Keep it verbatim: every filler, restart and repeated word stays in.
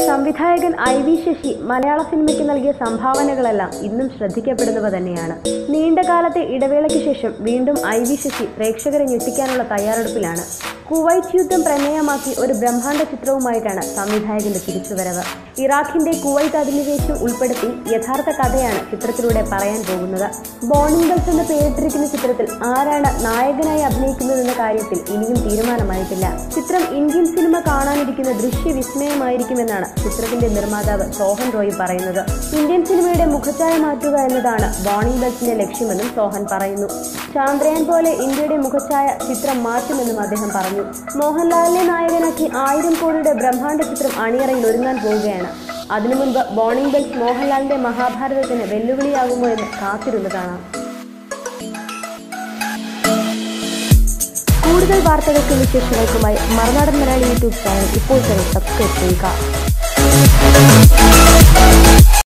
സംവിധായകൻ I V Sasi മലയാള സിനിമയ്ക്ക് നൽകിയ സംഭാവനകളെല്ലാം ഇന്നും ശ്രദ്ധിക്കപ്പെടുന്നവ തന്നെയാണ്. നീണ്ടകാലത്തെ ഇടവേളയ്ക്ക് ശേഷം വീണ്ടും ഐ വി ശശി പ്രേക്ഷകരെ ഞെട്ടിക്കാനുള്ള തയ്യാറെടുപ്പിലാണ്. കുവൈറ്റ് യുദ്ധം പ്രമേയമാക്കി ഒരു ബ്രഹ്മാണ്ഡ ചിത്രവുമായിട്ടാണ് സംവിധായകന്റെ തിരിച്ചുവരവ്. ഇറാഖിന്റെ കുവൈറ്റ് അധിനിവേശം ഉൾപ്പെടുത്തി യഥാർത്ഥ കഥയാണ് ചിത്രത്തിലൂടെ പറയാൻ പോകുന്നത്. ബോണിംഗ് ഗേൾസ് എന്ന പേരിട്ടിരിക്കുന്ന ചിത്രത്തിൽ ആരാണ് നായകനായി അഭിനയിക്കുന്നതെന്ന കാര്യത്തിൽ ഇനിയും തീരുമാനമായിട്ടില്ല. ചിത്രം ഇന്ത്യൻ സിനിമ കാണാനിരിക്കുന്ന ദൃശ്യവിസ്മയമായിരിക്കുമെന്നാണ് ചിത്രത്തിന്റെ നിർമ്മാതാവ് സോഹൻ റോയ് പറയുന്നത്. ഇന്ത്യൻ സിനിമയുടെ മുഖച്ഛായ മാറ്റുക എന്നതാണ് ബോണിംഗ് ഗേൾസിന്റെ ലക്ഷ്യമെന്നും സോഹൻ പറയുന്നു. ചാന്ദ്രയാൻ പോലെ ഇന്ത്യയുടെ മുഖച്ഛായ ചിത്രം മാറ്റുമെന്നും അദ്ദേഹം പറഞ്ഞു. മോഹൻലാലിനെ നായകനാക്കി ആയിരം കോടിയുടെ ബ്രഹ്മാണ്ഡ ചിത്രം അണിയറയിൽ ഒരുങ്ങാൻ പോവുകയാണ്. അതിനു മുൻപ് ബോണിംഗ് ഗേൾസ് മോഹൻലാലിന്റെ മഹാഭാരതത്തിന് വെല്ലുവിളിയാകുമോ എന്ന് കാത്തിരുന്ന് കാണാം. കൂടുതൽ വാർത്തകൾക്കും വിശേഷങ്ങൾക്കുമായി മറുനാടൻ മലയാളി യൂട്യൂബ് ചാനൽ ഇപ്പോൾ തന്നെ സബ്സ്ക്രൈബ് ചെയ്യുക.